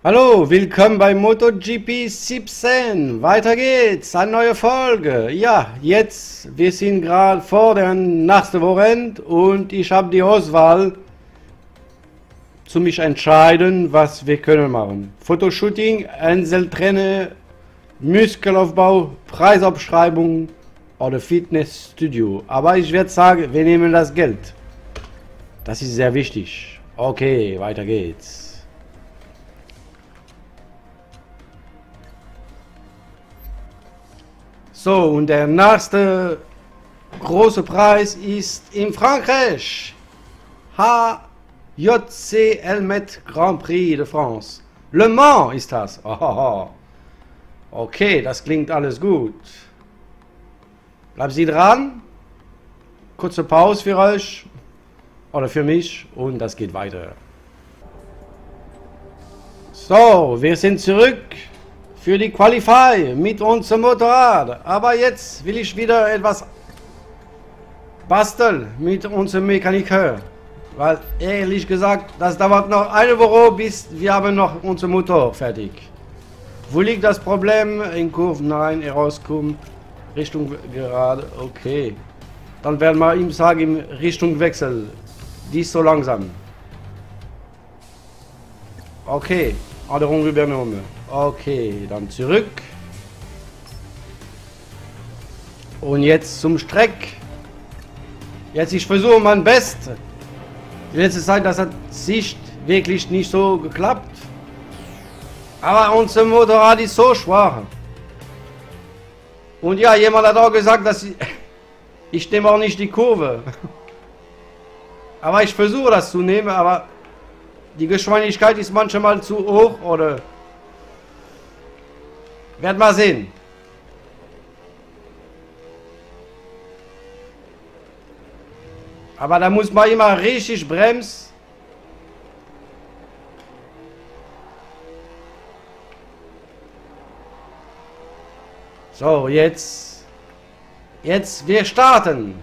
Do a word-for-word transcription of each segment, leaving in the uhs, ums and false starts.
Hallo, willkommen bei MotoGP siebzehn. Weiter geht's, eine neue Folge. Ja, jetzt, wir sind gerade vor der nächsten Wochenende und ich habe die Auswahl zu mich entscheiden, was wir können machen. Fotoshooting, Einzeltrainer, Muskelaufbau, Preisabschreibung oder Fitnessstudio. Aber ich werde sagen, wir nehmen das Geld. Das ist sehr wichtig. Okay, weiter geht's. So, und der nächste große Preis ist in Frankreich. H J C Helmet Grand Prix de France. Le Mans ist das. Oh, okay, das klingt alles gut. Bleiben Sie dran. Kurze Pause für euch. Oder für mich. Und das geht weiter. So, wir sind zurück. Für die Qualify mit unserem Motorrad. Aber jetzt will ich wieder etwas basteln mit unserem Mechaniker. Weil ehrlich gesagt, das dauert noch eine Woche, bis wir haben noch unser Motor fertig. Wo liegt das Problem? In Kurven, nein, herauskommen. Richtung gerade, okay. Dann werden wir ihm sagen, Richtung Wechsel. Dies so langsam. Okay, Änderung übernommen. Okay, dann zurück. Und jetzt zum Streck. Jetzt ich versuche mein Bestes. Die letzte Zeit, das hat sich wirklich nicht so geklappt. Aber unser Motorrad ist so schwach. Und ja, jemand hat auch gesagt, dass ich, ich nehme auch nicht die Kurve. Aber ich versuche das zu nehmen, aber die Geschwindigkeit ist manchmal zu hoch oder... Werden wir sehen. Aber da muss man immer richtig bremsen. So, jetzt. Jetzt, wir starten.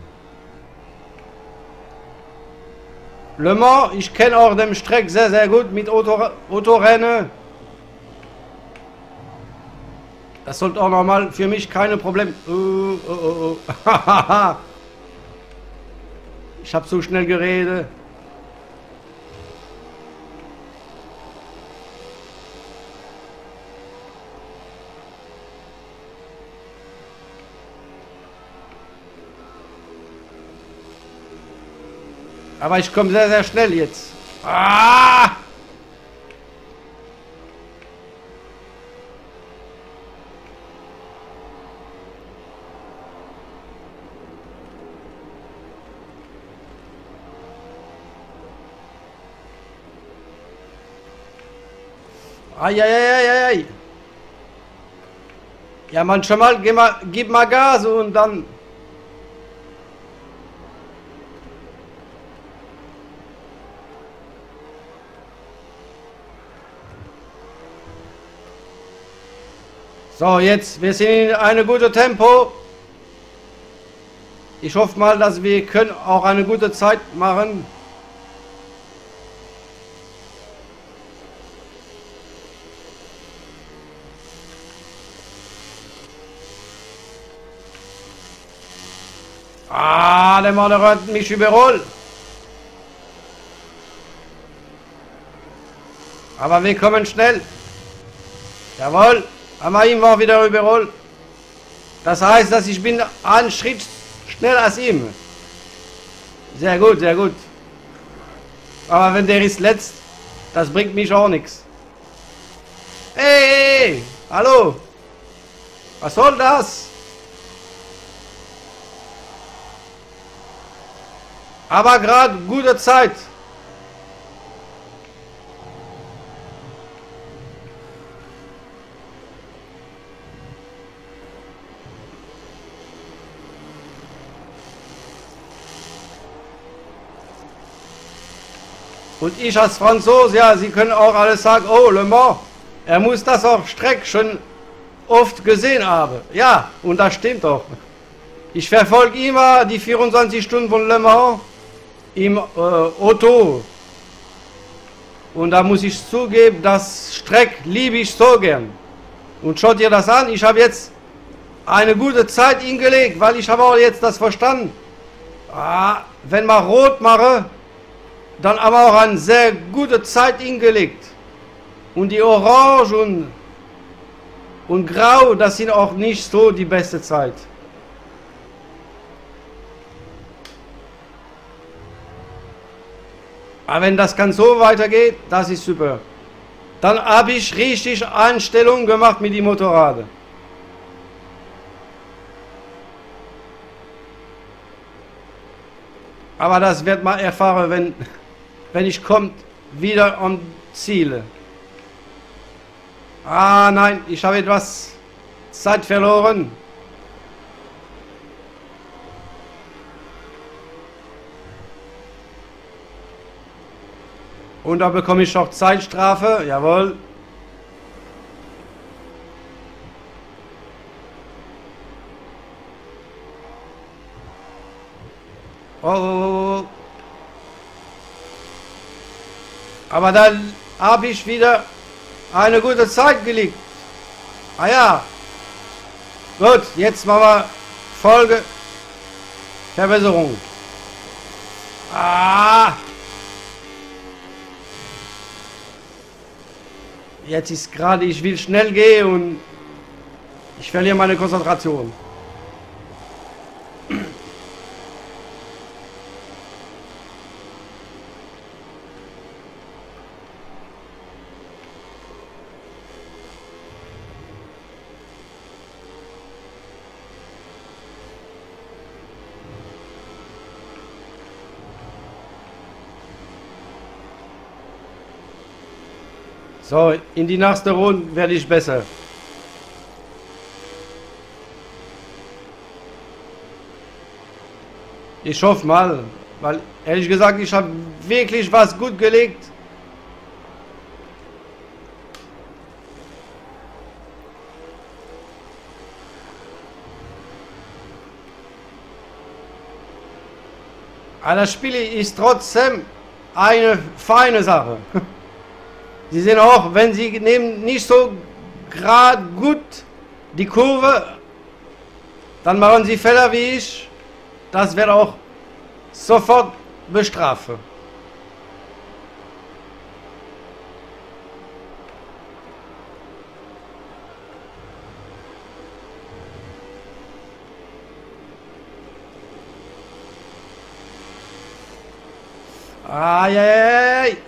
Le Mans, ich kenne auch den Streck sehr, sehr gut mit Auto, Autorennen. Das sollte auch normal für mich keine Probleme. Oh, oh, oh, oh. Ich habe zu schnell geredet. Aber ich komme sehr, sehr schnell jetzt. Ah! Eieieiei. Ja, manchmal gib mal, gib mal Gas und dann... So, jetzt, wir sind in einem guten Tempo. Ich hoffe mal, dass wir können auch eine gute Zeit machen. Ah, der Mann hat mich überholt. Aber wir kommen schnell. Jawohl, haben wir ihn auch wieder überholt. Das heißt, dass ich bin einen Schritt schneller als ihm. Sehr gut, sehr gut. Aber wenn der ist letzt, das bringt mich auch nichts. Hey, hey, hey, hallo. Was soll das? Aber gerade gute Zeit. Und ich als Franzose, ja, Sie können auch alles sagen, oh, Le Mans, er muss das auf Streck schon oft gesehen haben. Ja, und das stimmt doch. Ich verfolge immer die vierundzwanzig Stunden von Le Mans im äh, Auto. Und da muss ich zugeben, das Streck liebe ich so gern. Und schaut ihr das an, ich habe jetzt eine gute Zeit hingelegt, weil ich habe auch jetzt das verstanden. Ah, wenn man rot mache, dann haben wir auch eine sehr gute Zeit hingelegt. Und die Orange und, und Grau, das sind auch nicht so die beste Zeit. Aber wenn das ganz so weitergeht, das ist super. Dann habe ich richtig Einstellungen gemacht mit dem Motorrad. Aber das wird man erfahren, wenn, wenn ich kommt wieder am Ziel. Ah nein, ich habe etwas Zeit verloren. Und da bekomme ich auch Zeitstrafe, jawohl. Oh, oh, oh. Aber dann habe ich wieder eine gute Zeit gelegt. Ah ja. Gut, jetzt machen wir Folge Verbesserung. Ah. Jetzt ist gerade, ich will schnell gehen und ich verliere meine Konzentration. So, in die nächste Runde werde ich besser. Ich hoffe mal, weil ehrlich gesagt, ich habe wirklich was gut gelegt. Aber das Spiel ist trotzdem eine feine Sache. Sie sehen auch, wenn Sie nehmen nicht so gerade gut die Kurve, dann machen Sie Fehler wie ich. Das wird auch sofort bestraft. Ai, ai, ai.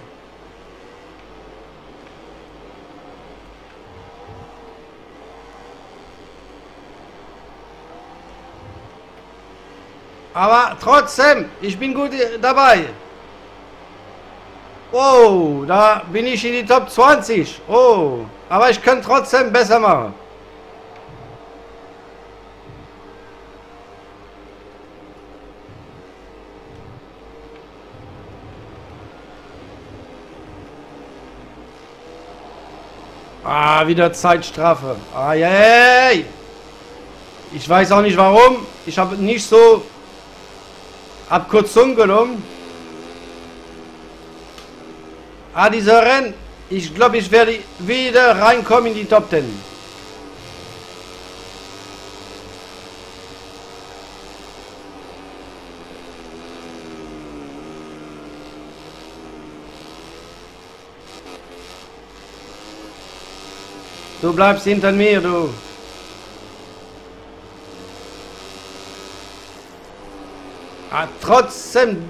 Aber trotzdem, ich bin gut dabei. Oh, da bin ich in die Top zwanzig. Oh, aber ich kann trotzdem besser machen. Ah, wieder Zeitstrafe. Ah, yeah. Ich weiß auch nicht warum. Ich habe nicht so Abkürzung genommen. Ah, dieser Rennen. Ich glaube, ich werde wieder reinkommen in die Top Ten. Du bleibst hinter mir, du. Ah, trotzdem.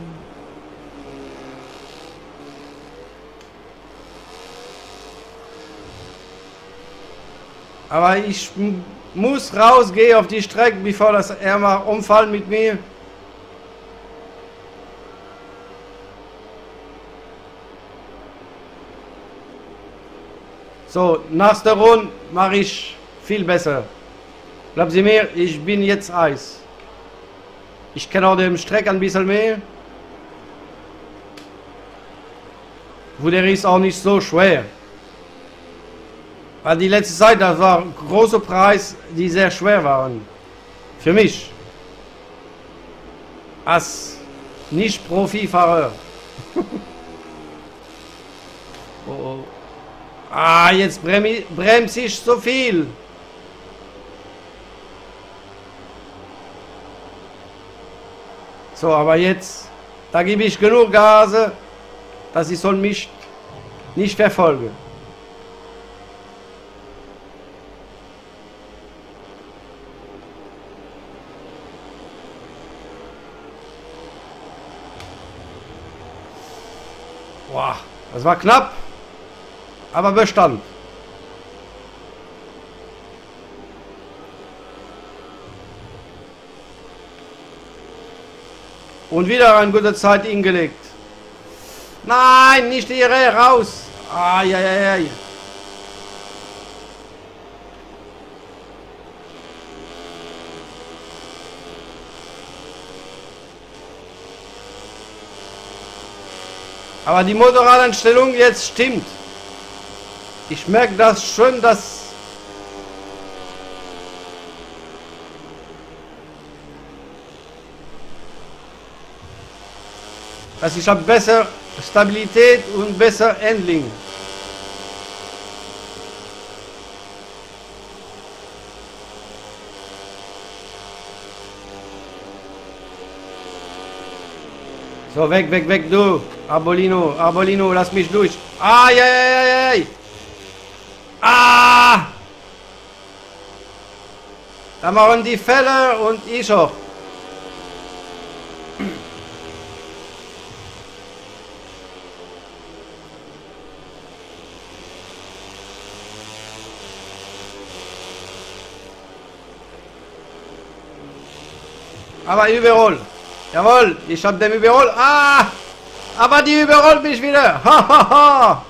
Aber ich muss rausgehen auf die Strecke, bevor das er mal umfallen mit mir. So, nach der Runde mache ich viel besser. Glauben Sie mir, ich bin jetzt Eis. Ich kenne auch den Streck ein bisschen mehr. Wo der ist auch nicht so schwer. Weil die letzte Zeit, das war ein großer Preis, die sehr schwer waren. Für mich. Als Nicht-Profi-Fahrer. Oh, oh. Ah, jetzt brem bremse ich so viel. So, aber jetzt, da gebe ich genug Gase, dass ich soll mich nicht verfolgen. Boah, das war knapp, aber bestand. Und wieder eine gute Zeit hingelegt. Nein, nicht die Reihe raus. Ai. Aber die Motorradanstellung jetzt stimmt. Ich merke das schon, dass dass ich habe besser Stabilität und besser Handling. So, weg, weg, weg, du. Arbolino, Arbolino, lass mich durch. Ai, ai, ai, ai. Ah! Da machen die Fälle und ich auch. Aber überall. Jawohl, ich hab den überall. Ah! Aber die überrollt mich wieder. Ha, ha, ha.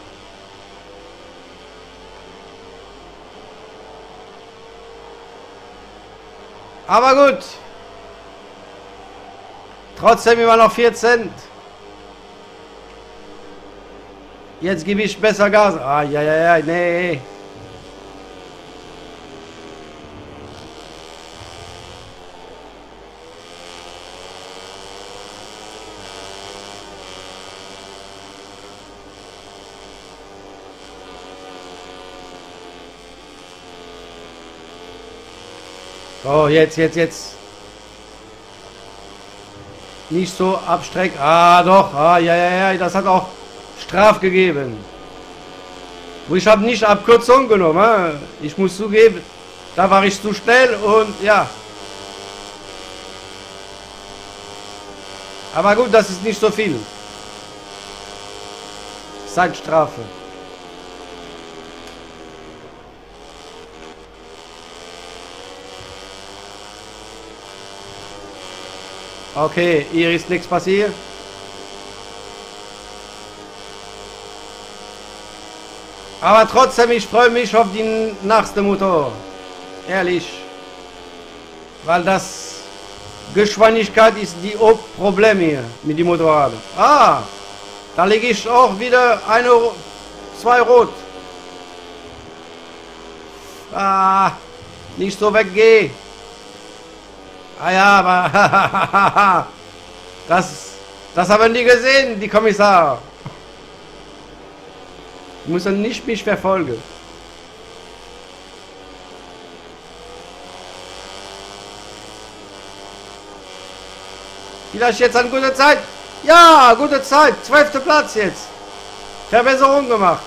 Aber gut. Trotzdem immer noch vier Cent. Jetzt gebe ich besser Gas. Ah, ja, ja, ja, nee. So, jetzt, jetzt, jetzt. Nicht so abstrecken. Ah, doch. Ah, ja, ja, ja. Das hat auch Straf gegeben. Ich habe nicht Abkürzung genommen. Ich muss zugeben, da war ich zu schnell und ja. Aber gut, das ist nicht so viel. Zeitstrafe. Okay, hier ist nichts passiert. Aber trotzdem, ich freue mich auf den nächsten Motor. Ehrlich. Weil das Geschwindigkeit ist die Hauptproblem hier mit dem Motorrad. Ah, da lege ich auch wieder eine, zwei Rot. Ah, nicht so weggehen. Ah ja, aber das, das haben die gesehen, die Kommissare. Die müssen nicht mich verfolgen. Vielleicht jetzt eine gute Zeit. Ja, gute Zeit. Zwölfter Platz jetzt. Verbesserung gemacht.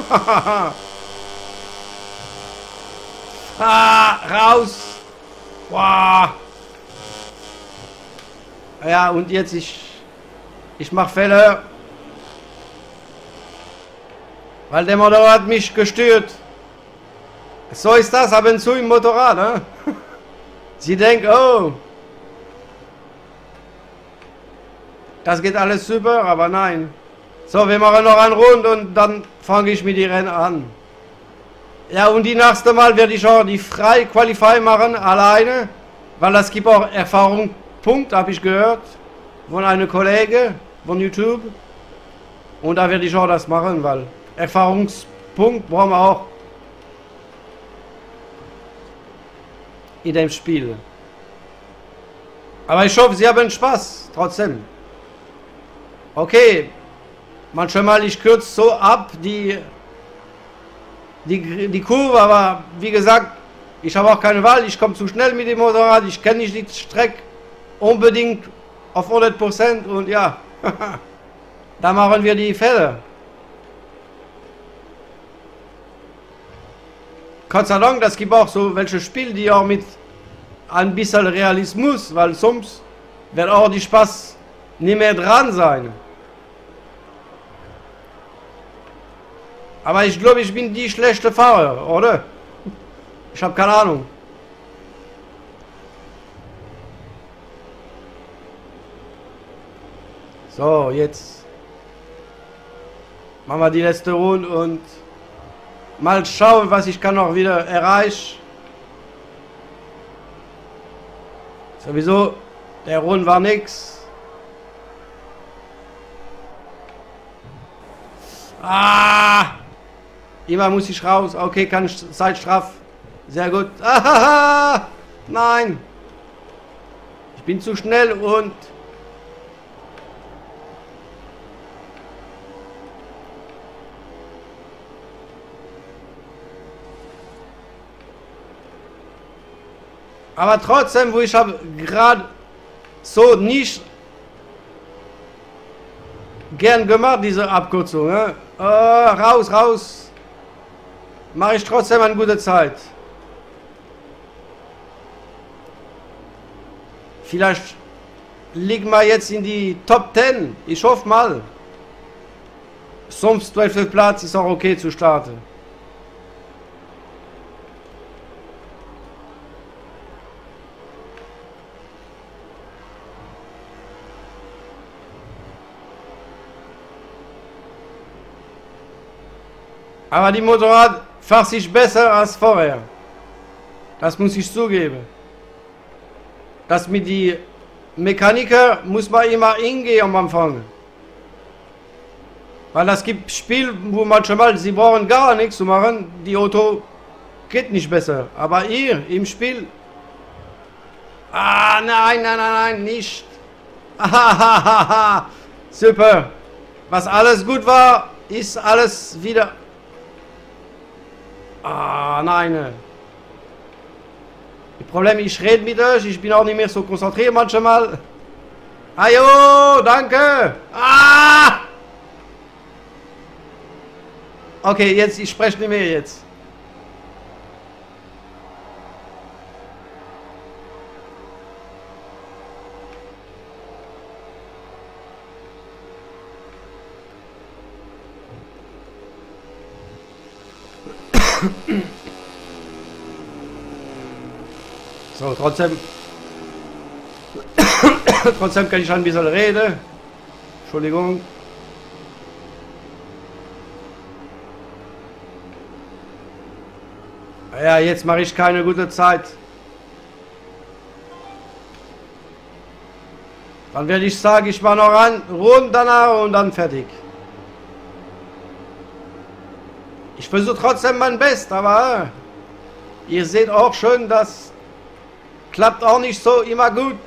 Ah, raus. Wow. Ja, und jetzt ich ich mache Fehler, weil der Motorrad hat mich gestört. So ist das ab und zu im Motorrad. Ne? Sie denkt, oh, das geht alles super, aber nein. So, wir machen noch eine Runde und dann fange ich mit die Rennen an. Ja, und die nächste Mal werde ich auch die frei Qualify machen, alleine, weil das gibt auch Erfahrung. Punkt, habe ich gehört, von einem Kollege von YouTube. Und da werde ich auch das machen, weil Erfahrungspunkt brauchen wir auch in dem Spiel. Aber ich hoffe, Sie haben Spaß, trotzdem. Okay, Manchmal ich kürze so ab die, die, die Kurve, aber wie gesagt, ich habe auch keine Wahl, ich komme zu schnell mit dem Motorrad, ich kenne nicht die Strecke unbedingt auf hundert Prozent und ja, da machen wir die Fälle. Gott sei Dank, das gibt auch so welche Spiele, die auch mit ein bisschen Realismus, weil sonst wird auch die Spaß nicht mehr dran sein. Aber ich glaube, ich bin die schlechte Fahrer, oder? Ich habe keine Ahnung. So, jetzt machen wir die letzte Runde und mal schauen, was ich kann noch wieder erreichen. Sowieso, der Runde war nix. Ah! Immer muss ich raus. Okay, kann ich Zeitstrafe. Sehr gut. Ah, nein. Ich bin zu schnell und... Aber trotzdem, wo ich habe gerade so nicht gern gemacht, diese Abkürzung. Ne? Äh, raus, raus. Mache ich trotzdem eine gute Zeit. Vielleicht liegen wir jetzt in die Top zehn. Ich hoffe mal. Sonst zwölfter Platz ist auch okay zu starten. Aber die Motorrad fährt sich besser als vorher. Das muss ich zugeben. Das mit die Mechaniker muss man immer hingehen am Anfang. Weil es gibt Spiele, wo manchmal sie brauchen gar nichts zu machen. Die Auto geht nicht besser. Aber hier im Spiel. Ah, nein, nein, nein, nein, nicht. Super. Was alles gut war, ist alles wieder. Ah, nein. Das Problem, ich rede mit euch, ich bin auch nicht mehr so konzentriert manchmal. Ajo, danke. Ah! Okay, jetzt, ich spreche nicht mehr jetzt. So, trotzdem trotzdem kann ich ein bisschen reden. Entschuldigung. Ja, jetzt mache ich keine gute Zeit. Dann werde ich sagen, ich mache noch ein Rund danach und dann fertig. Ich versuche trotzdem mein Bestes, aber ihr seht auch schon, das klappt auch nicht so immer gut.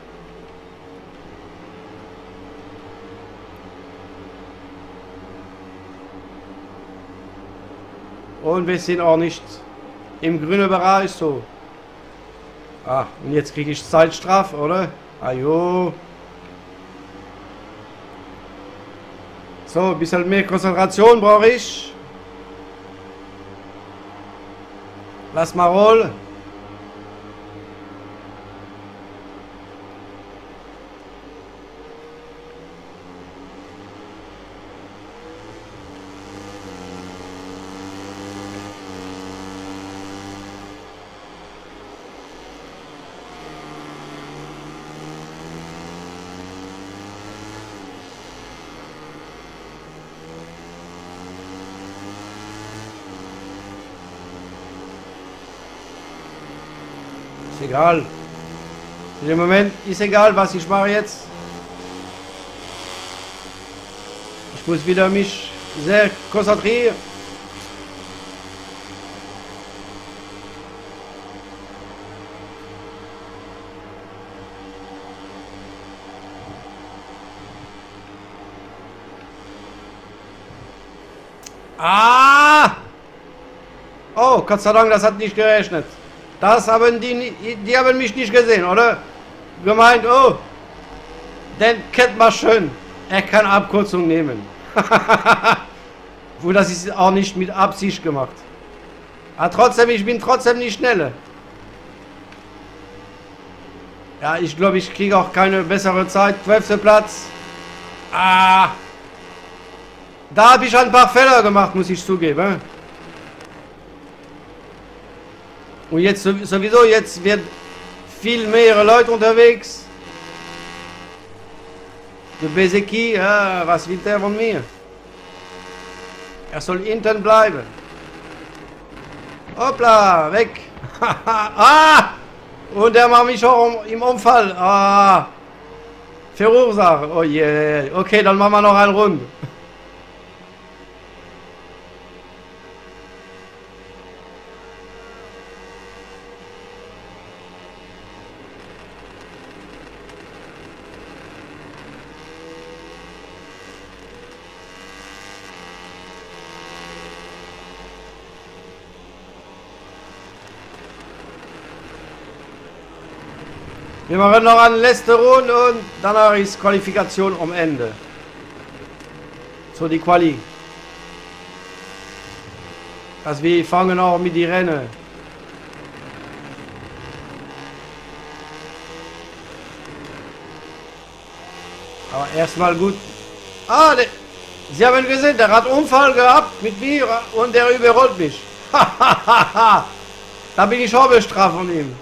Und wir sind auch nicht im grünen Bereich so. Ah, und jetzt kriege ich Zeitstrafe, oder? Ajo. So, ein bisschen mehr Konzentration brauche ich. Lass mal rollen. Egal. In dem Moment ist egal, was ich mache jetzt. Ich muss wieder mich sehr konzentrieren. Ah! Oh, Gott sei Dank, das hat nicht gerechnet. Das haben die, ni- die haben mich nicht gesehen, oder? Gemeint, oh, den kennt man schön. Er kann Abkürzung nehmen. Wo das ist auch nicht mit Absicht gemacht. Aber trotzdem, ich bin trotzdem nicht schneller. Ja, ich glaube, ich kriege auch keine bessere Zeit. zwölfter Platz. Ah. Da habe ich ein paar Fehler gemacht, muss ich zugeben. Und jetzt sowieso, jetzt wird viel mehr Leute unterwegs. Der Bezeki, ja, was will der von mir? Er soll hinten bleiben. Hoppla, weg. Ah! Und der macht mich auch im Unfall. Ah! Verursacht. Oh je. Yeah. Okay, dann machen wir noch einen Rund. Wir machen noch eine letzte Runde und danach ist Qualifikation am Ende. So die Quali. Also wir fangen auch mit die Rennen. Aber erstmal gut. Ah, der, Sie haben gesehen, der hat Unfall gehabt mit mir und der überrollt mich. Da bin ich auch bestraft von ihm.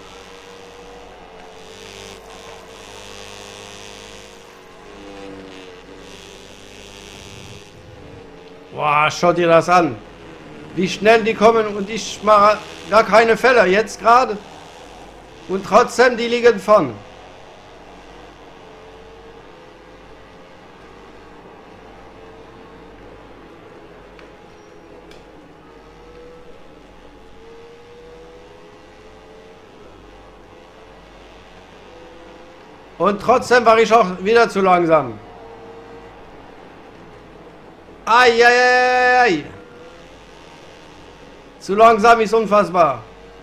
Boah, schaut dir das an. Wie schnell die kommen und ich mache gar keine Fehler jetzt gerade. Und trotzdem, die liegen vorn. Und trotzdem war ich auch wieder zu langsam. Eieiei. Zu langsam ist unfassbar.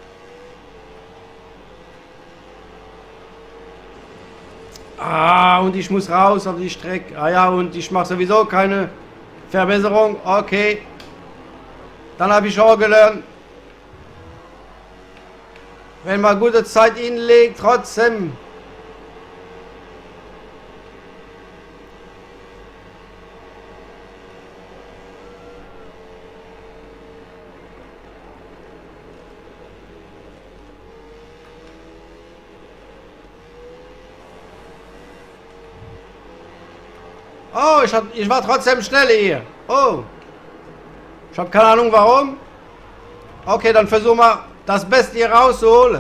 Ah, und ich muss raus auf die Strecke. Ah ja, und ich mache sowieso keine Verbesserung. Okay. Dann habe ich auch gelernt, wenn man gute Zeit hinlegt, trotzdem. Oh, ich, hab, ich war trotzdem schnell hier. Oh. Ich habe keine Ahnung warum. Okay, dann versuchen wir das Beste hier rauszuholen.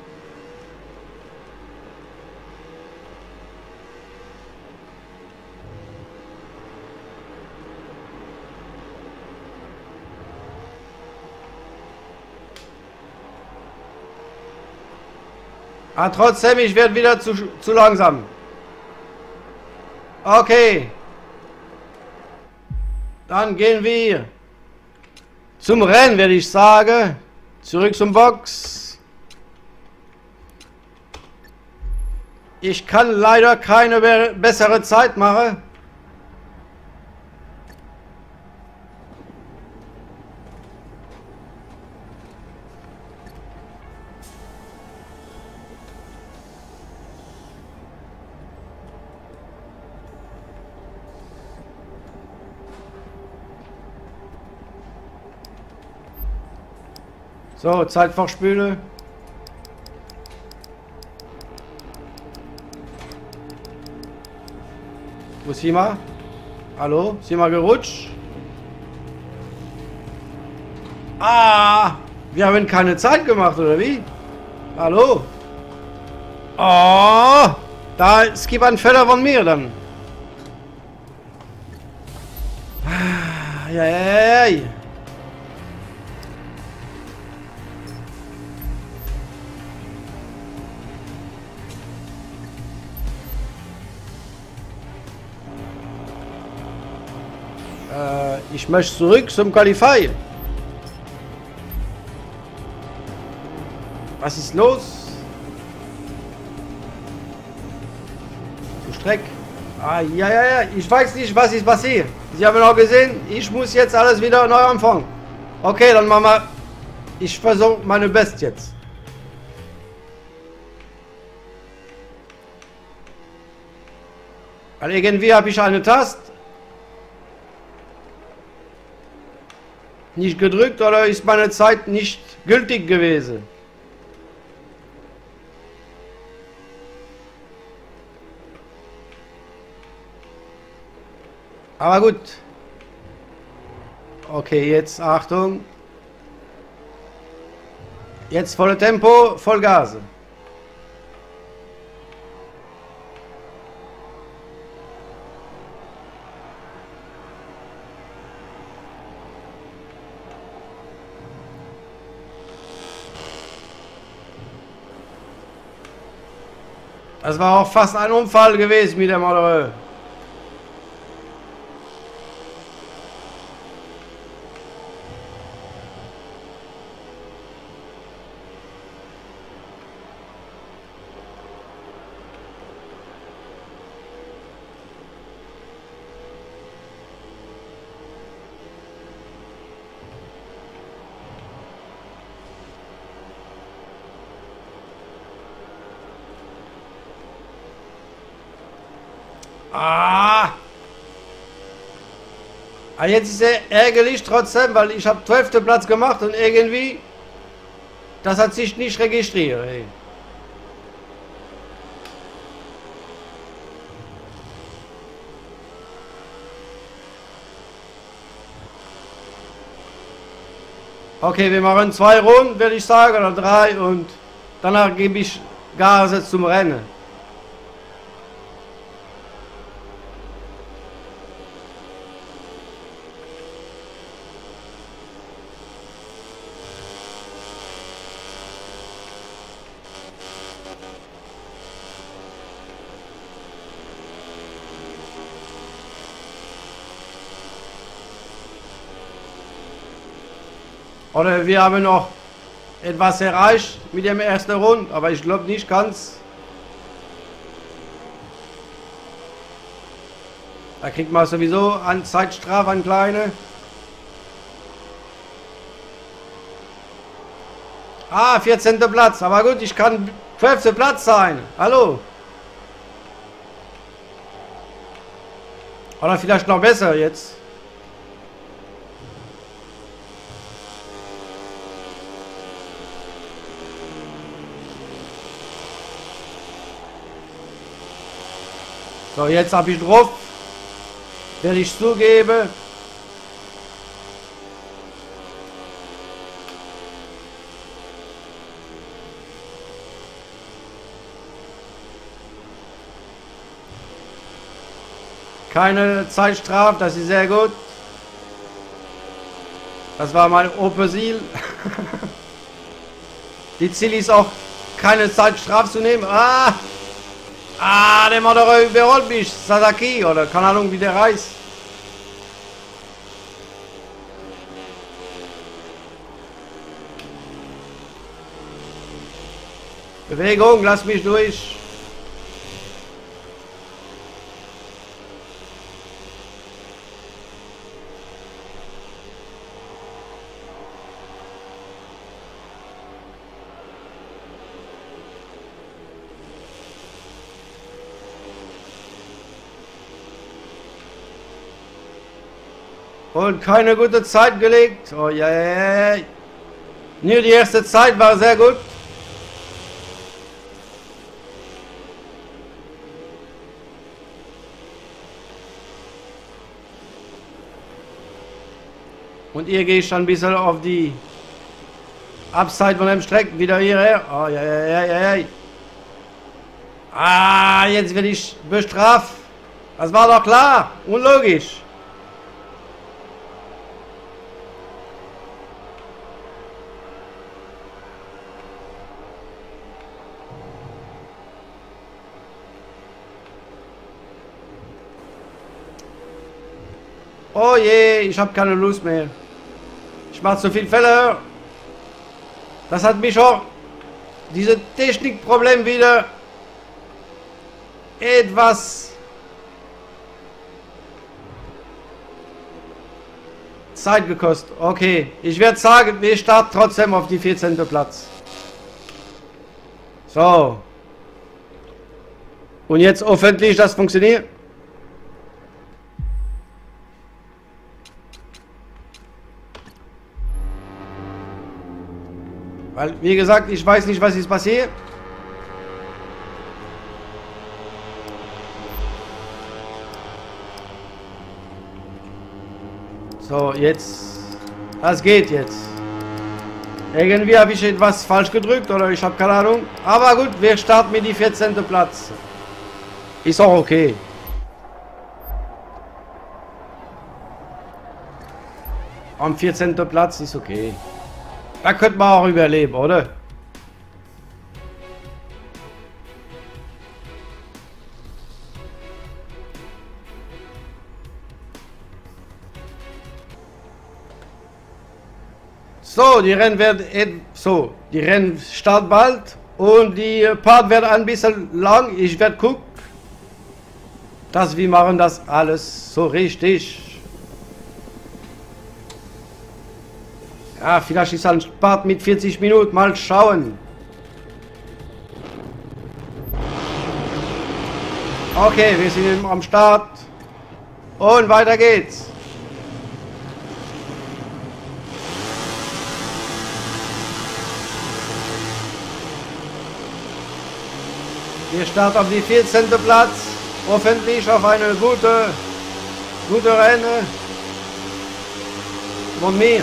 Aber trotzdem, ich werde wieder zu, zu langsam. Okay. Dann gehen wir zum Rennen, würde ich sagen. Zurück zum Box. Ich kann leider keine be bessere Zeit machen. So, Zeitfachspüle. Wo ist Sima? Hallo? Sima gerutscht? Ah! Wir haben keine Zeit gemacht, oder wie? Hallo? Oh! Da, es gibt einen Fehler von mir dann. Ah, ja, ja, ja. Ich möchte zurück zum Qualify. Was ist los? Du Streck. Ah, ja, ja, ja. Ich weiß nicht, was ist passiert. Sie haben auch gesehen, ich muss jetzt alles wieder neu anfangen. Okay, dann machen wir. Ich versuche meine Bestes jetzt. Weil irgendwie habe ich eine Taste nicht gedrückt oder ist meine Zeit nicht gültig gewesen. Aber gut. Okay, jetzt Achtung. Jetzt volle Tempo, Vollgas. Das war auch fast ein Unfall gewesen mit dem Auto. Ah! Aber jetzt ist er ärgerlich trotzdem, weil ich habe zwölften Platz gemacht und irgendwie das hat sich nicht registriert. Ey. Okay, wir machen zwei Runden, würde ich sagen, oder drei und danach gebe ich Gas zum Rennen. Oder wir haben noch etwas erreicht mit dem ersten Rund, aber ich glaube nicht ganz. Da kriegt man sowieso eine Zeitstrafe, eine kleine. Ah, vierzehnter Platz, aber gut, ich kann zwölfter Platz sein. Hallo. Oder vielleicht noch besser jetzt. So, jetzt habe ich drauf. Werde ich zugeben. Keine Zeitstrafe, das ist sehr gut. Das war mein Open-Ziel. Die Ziel ist auch, keine Zeitstrafe zu nehmen. Ah! Ah, der Motor überholt mich. Sasaki oder keine Ahnung, wie der heißt. Bewegung, lass mich durch. Und keine gute Zeit gelegt. Oh ja, ja, ja. Nur die erste Zeit war sehr gut. Und ihr geht schon ein bisschen auf die Abseite von dem Streck wieder hierher. Oh ja, ja, ja, ja, ja. Ah, jetzt werde ich bestraft. Das war doch klar. Unlogisch. Oh je, ich habe keine Lust mehr. Ich mache zu viel Fehler. Das hat mich auch, diese Technikproblem wieder etwas Zeit gekostet. Okay, ich werde sagen, wir starten trotzdem auf die vierzehnten Platz. So. Und jetzt hoffentlich das funktioniert. Weil, wie gesagt, ich weiß nicht, was ist passiert. So, jetzt. Das geht jetzt. Irgendwie habe ich etwas falsch gedrückt oder ich habe keine Ahnung. Aber gut, wir starten mit die vierzehnten Platz. Ist auch okay. Am vierzehnten Platz ist okay. Da könnte man auch überleben, oder? So, die Rennen werden so, die Rennen starten bald und die Part wird ein bisschen lang. Ich werde gucken, dass wir machen das alles so richtig. Ja, vielleicht ist ein Part mit vierzig Minuten. Mal schauen. Okay, wir sind am Start. Und weiter geht's. Wir starten auf die vierzehnten Platz. Hoffentlich auf eine gute, gute Rennen. Von mir.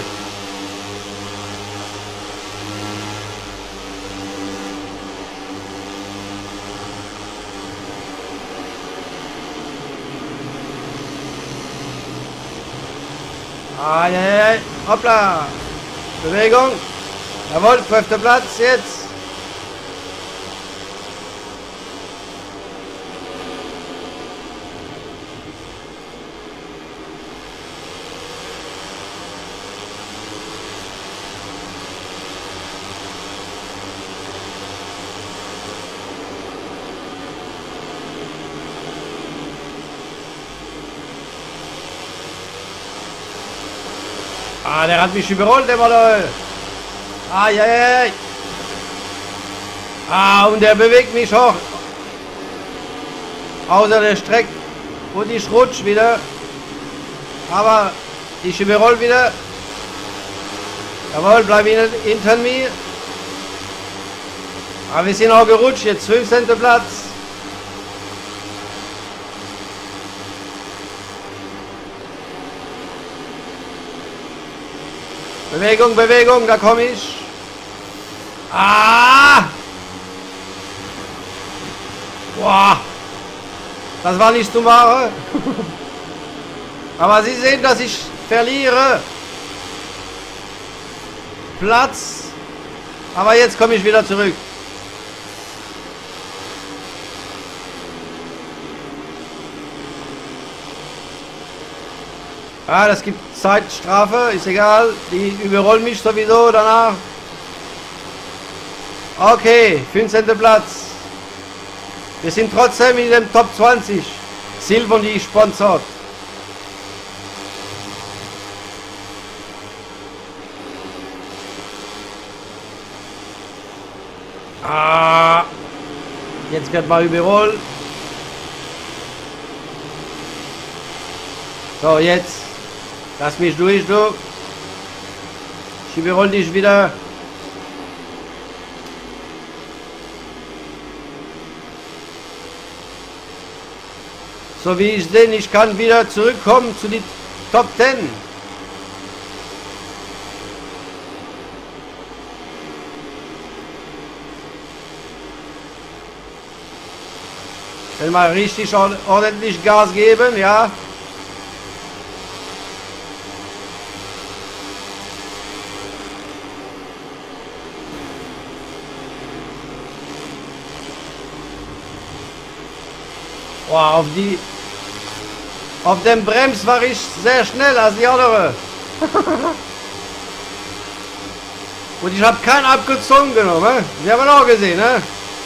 Ah, ja, ja, hoppla. Bewegung. Jawohl, zwölfter Platz jetzt. Ah, der hat mich überholt, der Maler. Ah, ja, ja, ja. Ah, und der bewegt mich auch. Außer der Strecke. Und ich rutsch wieder. Aber ich überhole wieder. Jawohl, bleib hinter mir. Aber wir sind auch gerutscht. Jetzt fünfzehnter Platz. Bewegung, Bewegung, da komme ich. Ah! Boah! Das war nicht zu machen. Aber Sie sehen, dass ich verliere. Platz. Aber jetzt komme ich wieder zurück. Ah, das gibt Zeitstrafe, ist egal. Die überrollen mich sowieso danach. Okay, fünfzehnter Platz. Wir sind trotzdem in dem Top zwanzig. Silvon die sponsort. Ah, jetzt wird mal überrollt. So, jetzt. Lass mich durch, du. Ich überroll dich wieder. So wie ich sehe, ich kann wieder zurückkommen zu den Top zehn. Wenn wir richtig ordentlich Gas geben, ja. Wow, auf die Auf dem Brems war ich sehr schnell als die andere. Und ich habe keinen abgezogen genommen. Sie haben auch gesehen, ne?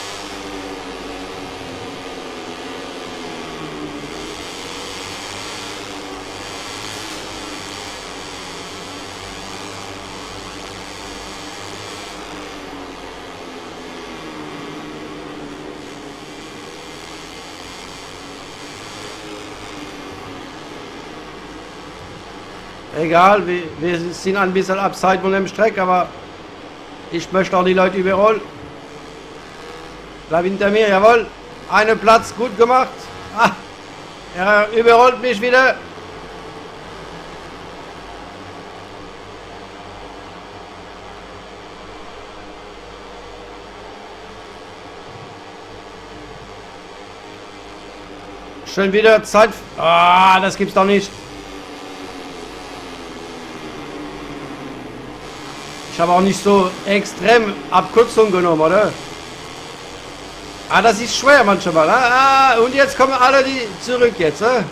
Egal, wir, wir sind ein bisschen abseits von dem Streck, aber ich möchte auch die Leute überholen. Bleib hinter mir, jawohl. Einen Platz gut gemacht. Ah, er überholt mich wieder. Schön wieder Zeit. Ah, das gibt's doch nicht. Ich habe auch nicht so extrem Abkürzung genommen, oder? Ah, das ist schwer manchmal. Ah, und jetzt kommen alle die zurück jetzt. Eh?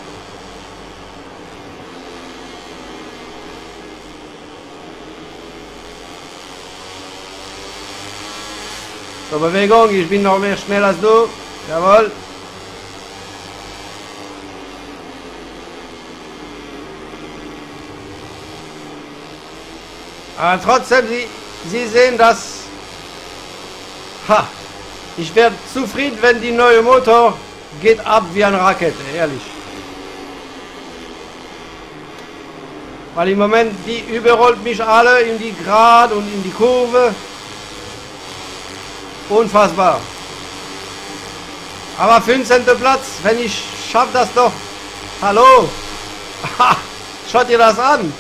So, Bewegung, ich bin noch mehr schnell als du. Jawohl. Aber trotzdem, Sie, Sie sehen das. Ha! Ich werde zufrieden, wenn die neue Motor geht ab wie eine Rakete, ehrlich. Weil im Moment, die überrollt mich alle in die Grad und in die Kurve. Unfassbar. Aber fünfzehnter Platz, wenn ich schaffe das doch. Hallo? Ha! Schaut ihr das an?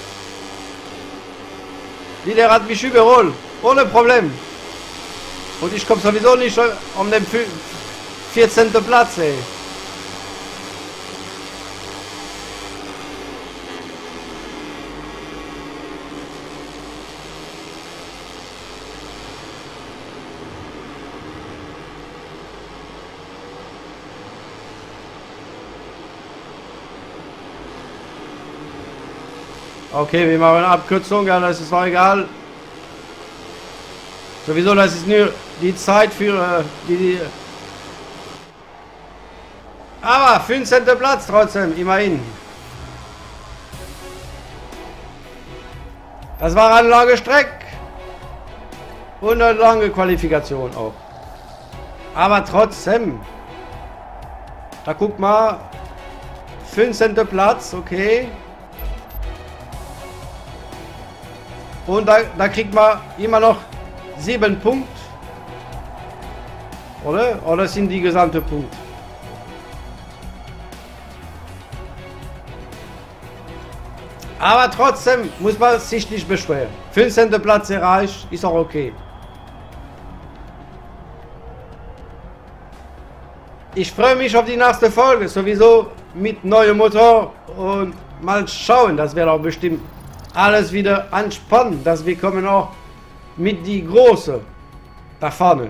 Wie der hat mich überholt. Ohne Problem. Und ich komme sowieso nicht um den vierzehnten Platz, ey. Okay, wir machen eine Abkürzung, ja, das ist auch egal. Sowieso, das ist nur die Zeit für äh, die, die. Aber fünfzehnter Platz trotzdem, immerhin. Das war eine lange Strecke. Und eine lange Qualifikation auch. Aber trotzdem. Da guck mal. fünfzehnter Platz, okay. Und da, da kriegt man immer noch sieben Punkte. Oder? Oder sind die gesamte Punkte? Aber trotzdem muss man sich nicht beschweren. fünfzehnter Platz erreicht, ist auch okay. Ich freue mich auf die nächste Folge. Sowieso mit neuem Motor. Und mal schauen, das wird auch bestimmt alles wieder anspannen, dass wir kommen auch mit die große da vorne.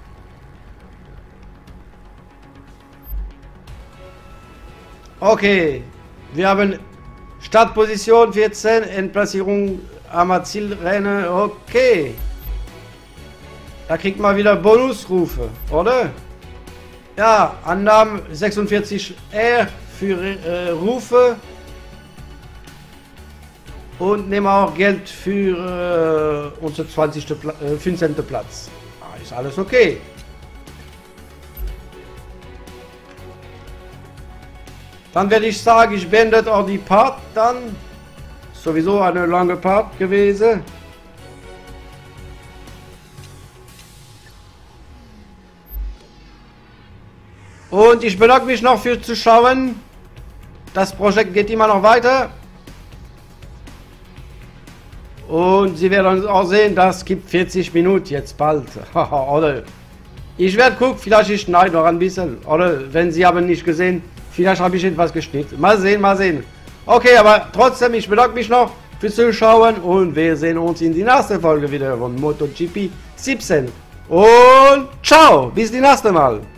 Okay, wir haben Startposition vierzehn, Endplatzierung am Zielrennen, okay. Da kriegt man wieder Bonusrufe, oder? Ja, Annahmen sechsundvierzig R für äh, Rufe. Und nehmen auch Geld für äh, unser zwanzigsten Pla äh, fünfzehnten Platz. Ah, ist alles okay. Dann werde ich sagen, ich beende auch die Part dann. Sowieso eine lange Part gewesen. Und ich bedanke mich noch für Zuschauen. Das Projekt geht immer noch weiter. Und Sie werden auch sehen, das gibt vierzig Minuten jetzt bald. Oder ich werde gucken, vielleicht ich schneide noch ein bisschen. Oder wenn Sie haben nicht gesehen, vielleicht habe ich etwas geschnitten. Mal sehen, mal sehen. Okay, aber trotzdem, ich bedanke mich noch fürs Zuschauen und wir sehen uns in die nächste Folge wieder von MotoGP siebzehn. Und ciao, bis die nächste Mal.